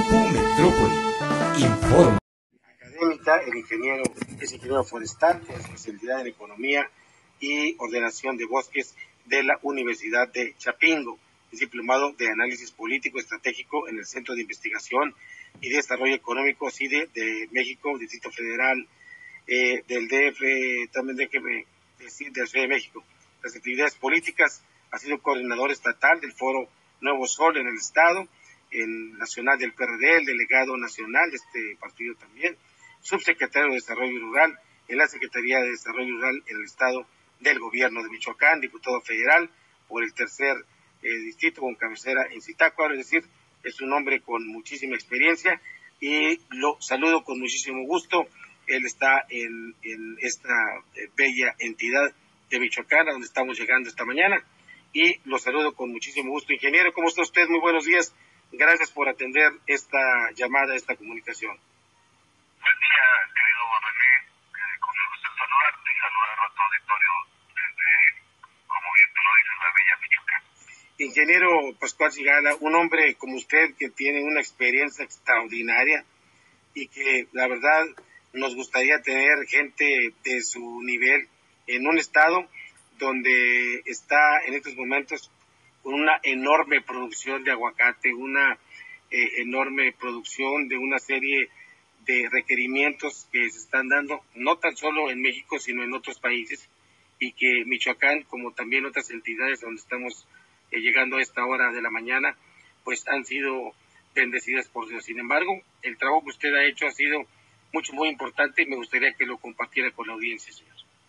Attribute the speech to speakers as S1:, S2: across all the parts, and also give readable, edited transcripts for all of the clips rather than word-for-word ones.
S1: Grupo Metrópoli informa.
S2: Académica, es ingeniero forestal con especialidad en economía y ordenación de bosques de la Universidad de Chapingo. Es diplomado de análisis político estratégico en el Centro de Investigación y Desarrollo Económico CIDE de México, Distrito Federal, del DF, también del Ciudad de México. Las actividades políticas: ha sido coordinador estatal del Foro Nuevo Sol en el Estado, el nacional del PRD, el delegado nacional de este partido también, subsecretario de Desarrollo Rural en la Secretaría de Desarrollo Rural en el Estado del Gobierno de Michoacán, diputado federal por el tercer distrito con cabecera en Zitácuaro. Es decir, es un hombre con muchísima experiencia y lo saludo con muchísimo gusto. Él está en esta bella entidad de Michoacán, a donde estamos llegando esta mañana, y lo saludo con muchísimo gusto. Ingeniero, ¿cómo está usted? Muy buenos días. Gracias por atender esta llamada, esta comunicación.
S3: Buen día, querido René. Con el gusto de saludarte y saludar a tu auditorio desde, como bien tú lo dices, la bella Michoacán.
S2: Ingeniero Pascual Sigala, un hombre como usted que tiene una experiencia extraordinaria y que la verdad nos gustaría tener gente de su nivel en un estado donde está en estos momentos con una enorme producción de aguacate, una enorme producción de una serie de requerimientos que se están dando, no tan solo en México, sino en otros países, y que Michoacán, como también otras entidades donde estamos llegando a esta hora de la mañana, pues han sido bendecidas por Dios. Sin embargo, el trabajo que usted ha hecho ha sido muy importante y me gustaría que lo compartiera con la audiencia, señor.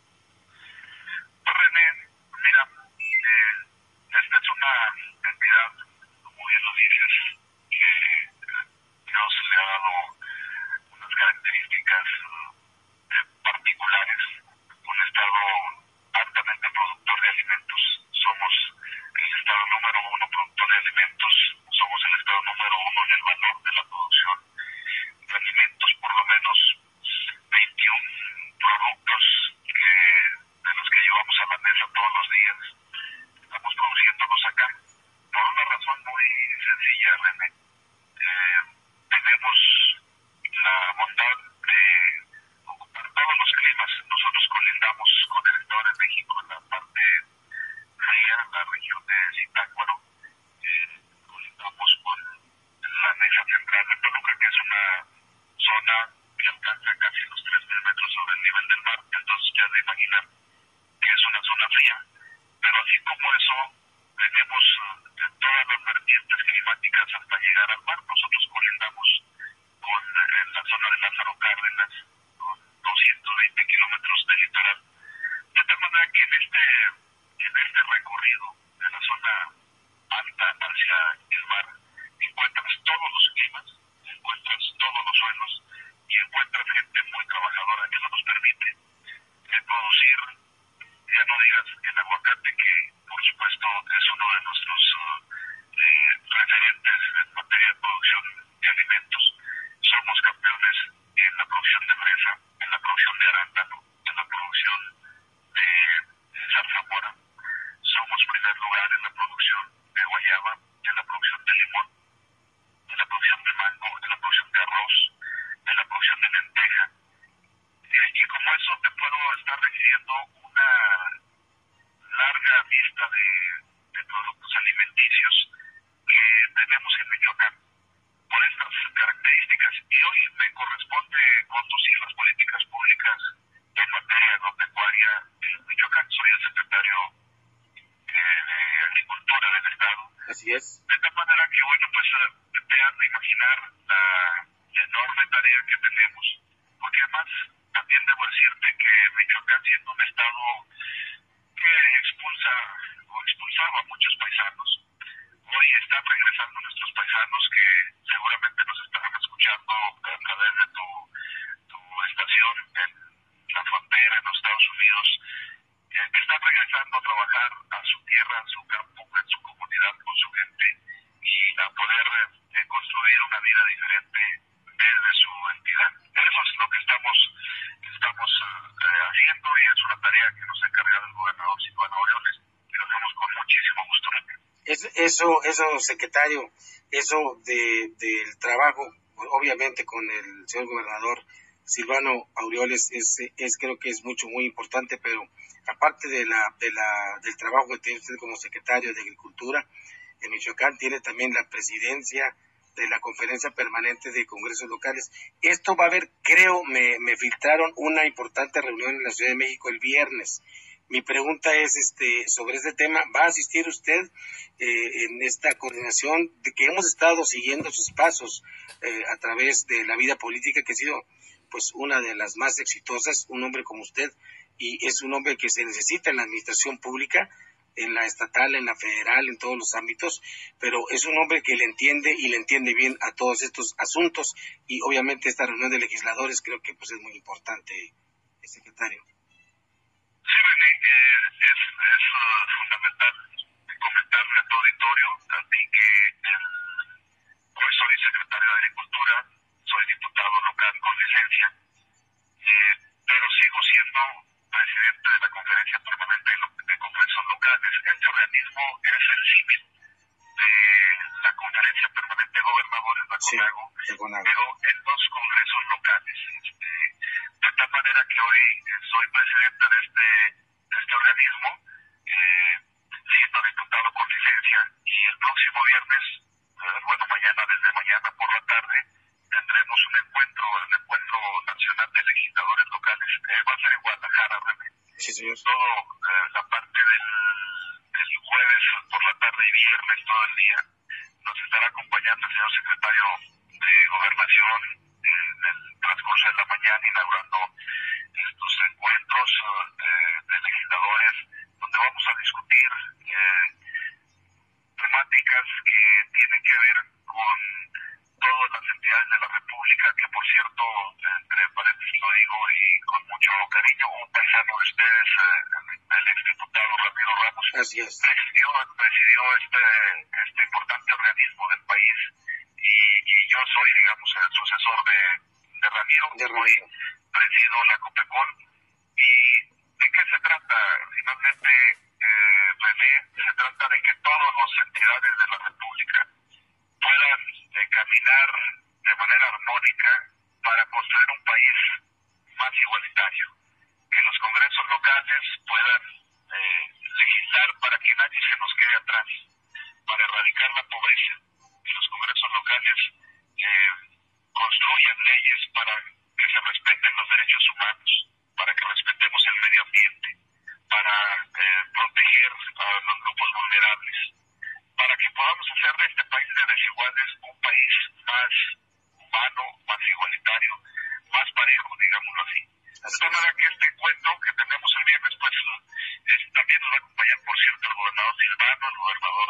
S3: René, mira, esta es una entidad, como bien lo dices, que Dios le ha dado unas características particulares, un estado altamente productor de alimentos. Somos el estado número uno productor de alimentos, somos el estado número uno en el valor de la producción de alimentos, por lo menos 21 productos de los que llevamos a la mesa todos los días, estamos produciéndolos acá, por una razón muy sencilla, René. Tenemos la bondad de ocupar todos los climas. Nosotros colindamos con el Estado de México en la parte fría, la región de Zitácuaro, colindamos con la mesa central de Toluca, que es una zona que alcanza casi los 3.000 metros sobre el nivel del mar. Entonces ya de imaginar que es una zona fría, pero así como eso tenemos todas las vertientes climáticas hasta llegar al mar. Nosotros colindamos con la zona de Lázaro Cárdenas, con 220 kilómetros de litoral, de tal manera que en este recorrido de la zona alta hacia el mar encuentras todos los climas, encuentras todos los suelos y encuentras gente muy trabajadora. Eso nos permite producir, ya no digas el aguacate, que por supuesto es uno de nuestros referentes en materia de producción de alimentos. Somos campeones en la producción de fresa, en la producción de arándano, en la producción de zarzamora. Somos primer lugar en la producción de guayaba, en la producción de limón, en la producción de mango, en la producción de arroz, en la producción de lenteja. Y como eso te puedo estar diciendo una larga lista de productos alimenticios que tenemos en Michoacán por estas características. Y hoy me corresponde conducir las políticas públicas en materia agropecuaria en Michoacán. Soy el secretario de Agricultura del Estado.
S2: Así es.
S3: De tal manera que, bueno, pues te has de imaginar la enorme tarea que tenemos, porque además también debo decirte que Michoacán, siendo un estado que expulsa o expulsaba a muchos paisanos, hoy están regresando nuestros paisanos que seguramente nos estarán escuchando a través de tu estación en la frontera en los Estados Unidos, que están regresando a trabajar a su tierra, a su campo, en su comunidad, con su gente, y a poder construir una vida diferente desde su entidad. Eso es lo que estamos haciendo, y es una tarea que nos ha encargado el gobernador Silvano Aureoles, y lo hacemos con muchísimo gusto.
S2: Eso, secretario, eso del trabajo, obviamente con el señor gobernador Silvano Aureoles creo que es muy importante, pero aparte del trabajo que tiene usted como secretario de Agricultura en Michoacán, tiene también la presidencia de la Conferencia Permanente de Congresos Locales. Esto va a haber, creo, me filtraron una importante reunión en la Ciudad de México el viernes. Mi pregunta es sobre este tema. ¿Va a asistir usted en esta coordinación de que hemos estado siguiendo sus pasos a través de la vida política, que ha sido pues una de las más exitosas, un hombre como usted, y es un hombre que se necesita en la administración pública, en la estatal, en la federal, en todos los ámbitos, pero es un hombre que le entiende bien a todos estos asuntos, y obviamente esta reunión de legisladores creo que pues es muy importante, secretario.
S3: Sí, René, es fundamental comentarle a tu auditorio a ti que hoy soy secretario de Agricultura, soy diputado local con licencia, pero sigo siendo presidente de la Conferencia Permanente de Congresos Locales. Este organismo es el símil de la Conferencia Permanente de Gobernadores, la CONAGO, pero en los congresos locales. De tal manera que hoy soy presidente de este organismo, siendo diputado con licencia, y el próximo viernes, desde mañana por la tarde, tendremos el encuentro nacional de legisladores locales. Va a ser en Guadalajara, René.
S2: Sí, señor.
S3: La parte del jueves por la tarde y viernes todo el día nos estará acompañando el señor secretario de Gobernación en el transcurso de la mañana, inaugurando estos encuentros de legisladores, donde vamos a discutir temáticas que tienen que ver con todas las entidades de la República, que por cierto, entre paréntesis lo digo y con mucho cariño, un paisano de ustedes, el exdiputado Ramiro Ramos,
S2: así es,
S3: presidió este importante organismo del país, y yo soy, digamos, el sucesor de Ramiro. Hoy presido la COPECOL. ¿Y de qué se trata? Finalmente, René, se trata de que todas las entidades de la República puedan caminar de manera armónica para construir un país más igualitario, que los congresos locales puedan legislar para que nadie se nos quede atrás, para erradicar la pobreza, que los congresos locales construyan leyes para que se respeten los derechos humanos, para que respetemos el medio ambiente, para proteger a los grupos vulnerables, para que podamos hacer de este país de desiguales un país más humano, más igualitario, más parejo, digámoslo así. De manera que este encuentro que tenemos el viernes, pues también nos va a acompañar, por cierto, el gobernador Silvano, el gobernador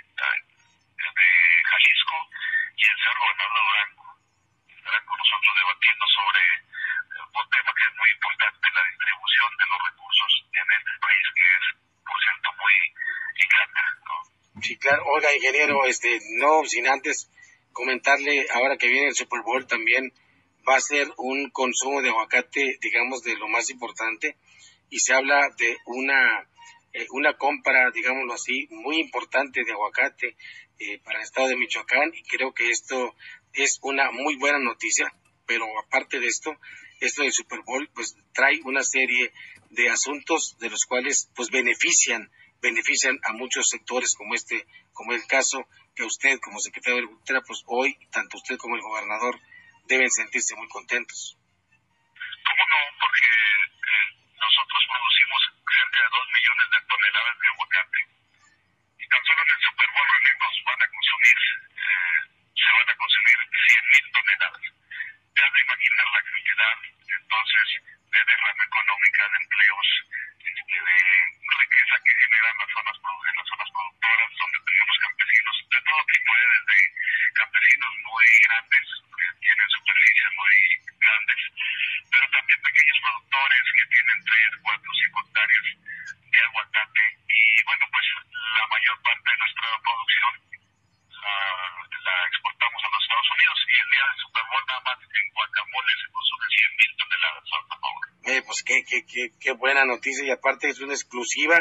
S3: de Jalisco y el señor gobernador de Durango. Estarán con nosotros debatiendo sobre un tema que es muy importante, la distribución de los recursos en este país, que es, por cierto, muy ingrata, ¿no?
S2: Sí, claro. Oiga, ingeniero, no sin antes comentarle, ahora que viene el Super Bowl también va a ser un consumo de aguacate, digamos, de lo más importante, y se habla de una compra, digámoslo así, muy importante de aguacate para el estado de Michoacán, y creo que esto es una muy buena noticia. Pero aparte de esto del Super Bowl pues trae una serie de asuntos de los cuales pues benefician a muchos sectores, como el caso que usted como secretario de Agricultura, pues hoy tanto usted como el gobernador deben sentirse muy contentos.
S3: ¿Cómo no? Porque nosotros producimos cerca de 2 millones de toneladas de aguacate, y tan solo en el Super Bowl, René, se van a consumir 100,000 toneladas. Ya de imaginar la cantidad, entonces, de derrama económica, de empleos, de riqueza que generan las zonas productoras, donde tenemos campesinos de todo tipo, desde campesinos muy grandes, que tienen superficies muy grandes, pero también pequeños productores que tienen 3, 4, 5 hectáreas de aguacate. Y bueno, pues la mayor parte de nuestra producción la exportamos a los Estados Unidos, y el día del Super Bowl nada más en guacamole se consumen 100,000 toneladas, por favor.
S2: Pues qué buena noticia, y aparte es una exclusiva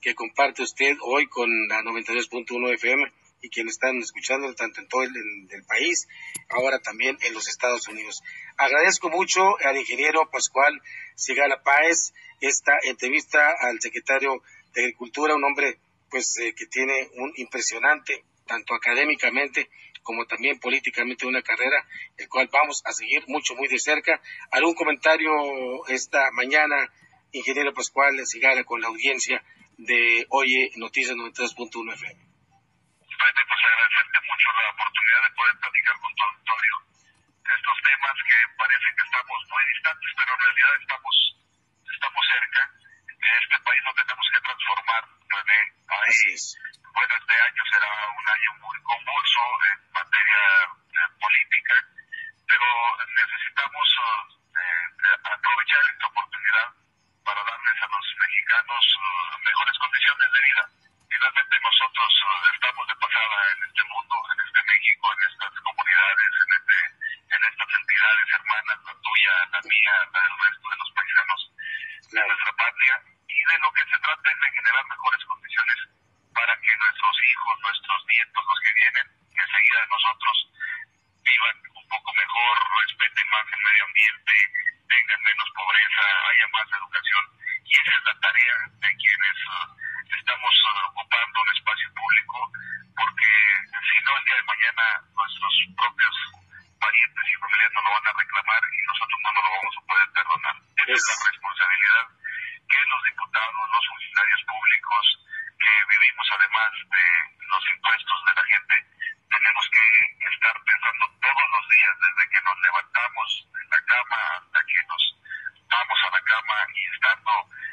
S2: que comparte usted hoy con la 92.1 FM y quienes están escuchando tanto en todo el país, ahora también en los Estados Unidos. Agradezco mucho al ingeniero Pascual Sigala Páez esta entrevista al secretario de Agricultura, un hombre pues que tiene un impresionante, tanto académicamente como también políticamente, una carrera, el cual vamos a seguir muy de cerca. ¿Algún comentario esta mañana, ingeniero Pascual Sigala, con la audiencia de Oye Noticias 92.1 FM?
S3: Pues agradecerte mucho la oportunidad de poder platicar con tu auditorio estos temas que parece que estamos muy distantes, pero en realidad estamos cerca. Este país lo tenemos que transformar, René. Bueno, este año será un año muy convulso en materia política, pero necesitamos aprovechar esta oportunidad para darles a los mexicanos mejores condiciones de vida. Finalmente nosotros estamos de pasada en este mundo, en este México, en estas comunidades, en estas entidades hermanas, la tuya, la mía, la del resto de los paisanos de nuestra patria, y de lo que se trata es de generar mejores condiciones para que nuestros hijos, nuestros nietos, los que vienen enseguida de nosotros, vivan un poco mejor, respeten más el medio ambiente, tengan menos pobreza, haya más educación, y esa es la tarea de quienes estamos ocupando un espacio público, porque si no, el día de mañana nuestros propios parientes y familiares nos lo van a reclamar y nosotros no nos lo vamos a poder perdonar. Esa es la responsabilidad que los diputados, los funcionarios públicos, que vivimos además de los impuestos de la gente, tenemos que estar pensando todos los días, desde que nos levantamos en la cama hasta que nos vamos a la cama, y estando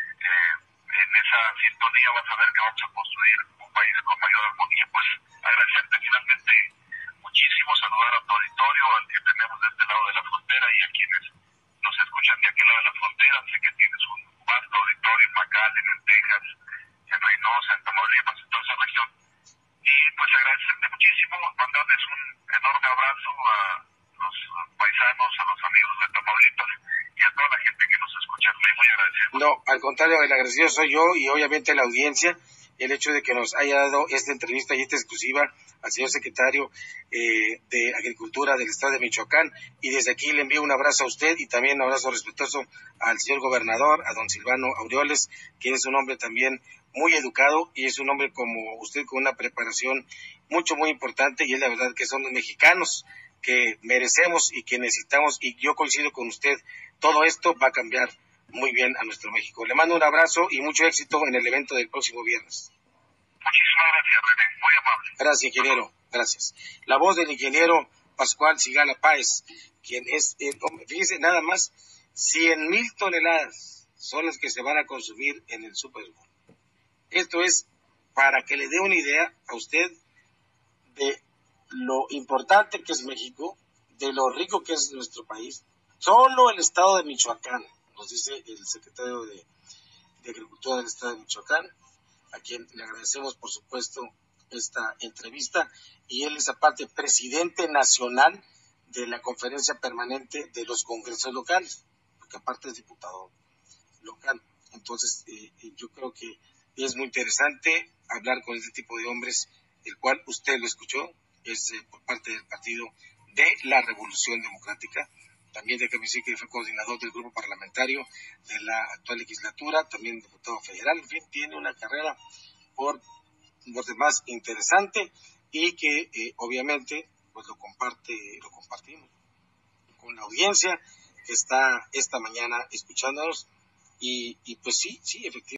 S3: en esa sintonía vas a ver que vamos a construir un país con mayor armonía. Pues agradecerte finalmente muchísimo, saludar a tu auditorio, al que tenemos de este lado de la frontera y a quienes nos escuchan de aquel lado de la frontera. Sé que tienes un vasto auditorio en McAllen, en Texas, en Reynosa, en Tamaulipas, en toda esa región. Y pues agradecerte muchísimo, mandarles un enorme abrazo a los paisanos, a los amigos de Tamaulipas y a toda la gente que nos escucha. Muy agradecido.
S2: No, al contrario, el agradecido soy yo y obviamente la audiencia, el hecho de que nos haya dado esta entrevista y esta exclusiva al señor secretario de Agricultura del Estado de Michoacán, y desde aquí le envío un abrazo a usted y también un abrazo respetuoso al señor gobernador, a don Silvano Aureoles, que es un hombre también muy educado y es un hombre como usted con una preparación muy importante, y es la verdad que son los mexicanos que merecemos y que necesitamos, y yo coincido con usted, todo esto va a cambiar muy bien a nuestro México. Le mando un abrazo y mucho éxito en el evento del próximo viernes.
S3: Muchísimas gracias, René, muy amable.
S2: Gracias, ingeniero, gracias. La voz del ingeniero Pascual Sigala Páez, quien es, fíjese, nada más, 100,000 toneladas son las que se van a consumir en el Super Bowl. Esto es para que le dé una idea a usted de lo importante que es México, de lo rico que es nuestro país. Solo el estado de Michoacán, nos dice el secretario de Agricultura del estado de Michoacán, a quien le agradecemos por supuesto esta entrevista, y él es aparte presidente nacional de la conferencia permanente de los congresos locales, porque aparte es diputado local. Entonces yo creo que es muy interesante hablar con este tipo de hombres, el cual usted lo escuchó, es por parte del Partido de la Revolución Democrática. También de que decir que fue coordinador del grupo parlamentario de la actual legislatura, también diputado federal, en fin, tiene una carrera por demás interesante, y que obviamente pues lo compartimos con la audiencia que está esta mañana escuchándonos, y pues sí, efectivamente.